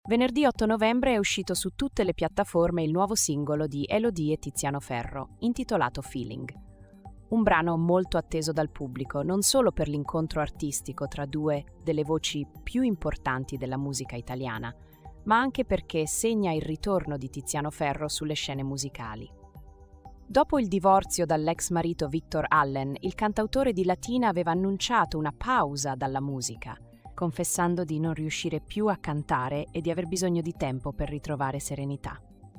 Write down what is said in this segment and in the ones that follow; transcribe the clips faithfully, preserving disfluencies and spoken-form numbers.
Venerdì otto novembre è uscito su tutte le piattaforme il nuovo singolo di Elodie e Tiziano Ferro, intitolato Feeling. Un brano molto atteso dal pubblico, non solo per l'incontro artistico tra due delle voci più importanti della musica italiana, ma anche perché segna il ritorno di Tiziano Ferro sulle scene musicali. Dopo il divorzio dall'ex marito Victor Allen, il cantautore di Latina aveva annunciato una pausa dalla musica, confessando di non riuscire più a cantare e di aver bisogno di tempo per ritrovare serenità.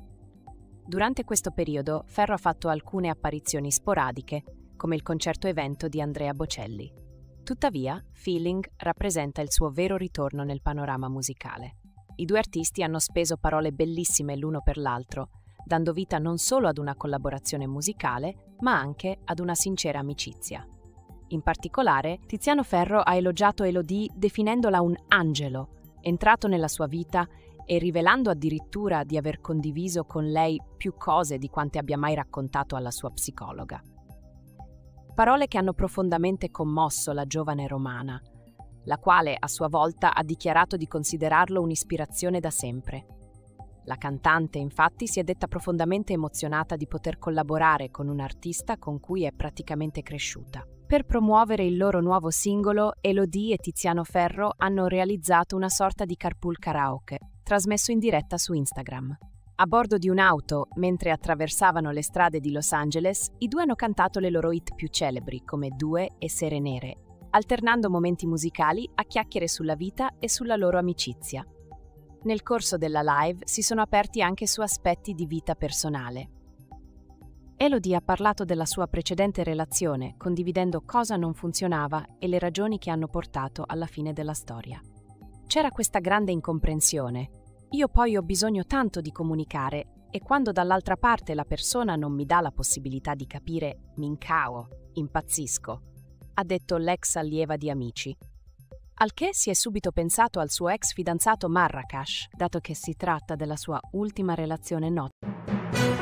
Durante questo periodo, Ferro ha fatto alcune apparizioni sporadiche, come il concerto evento di Andrea Bocelli. Tuttavia, Feeling rappresenta il suo vero ritorno nel panorama musicale. I due artisti hanno speso parole bellissime l'uno per l'altro, dando vita non solo ad una collaborazione musicale, ma anche ad una sincera amicizia. In particolare, Tiziano Ferro ha elogiato Elodie definendola un angelo, entrato nella sua vita e rivelando addirittura di aver condiviso con lei più cose di quante abbia mai raccontato alla sua psicologa. Parole che hanno profondamente commosso la giovane romana, la quale a sua volta ha dichiarato di considerarlo un'ispirazione da sempre. La cantante, infatti, si è detta profondamente emozionata di poter collaborare con un artista con cui è praticamente cresciuta. Per promuovere il loro nuovo singolo, Elodie e Tiziano Ferro hanno realizzato una sorta di carpool karaoke, trasmesso in diretta su Instagram. A bordo di un'auto, mentre attraversavano le strade di Los Angeles, i due hanno cantato le loro hit più celebri come Due e Sere Nere, alternando momenti musicali a chiacchiere sulla vita e sulla loro amicizia. Nel corso della live si sono aperti anche su aspetti di vita personale. Elodie ha parlato della sua precedente relazione, condividendo cosa non funzionava e le ragioni che hanno portato alla fine della storia. C'era questa grande incomprensione. Io poi ho bisogno tanto di comunicare e quando dall'altra parte la persona non mi dà la possibilità di capire, mi incao, impazzisco, ha detto l'ex allieva di Amici. Al che si è subito pensato al suo ex fidanzato Marracash, dato che si tratta della sua ultima relazione nota.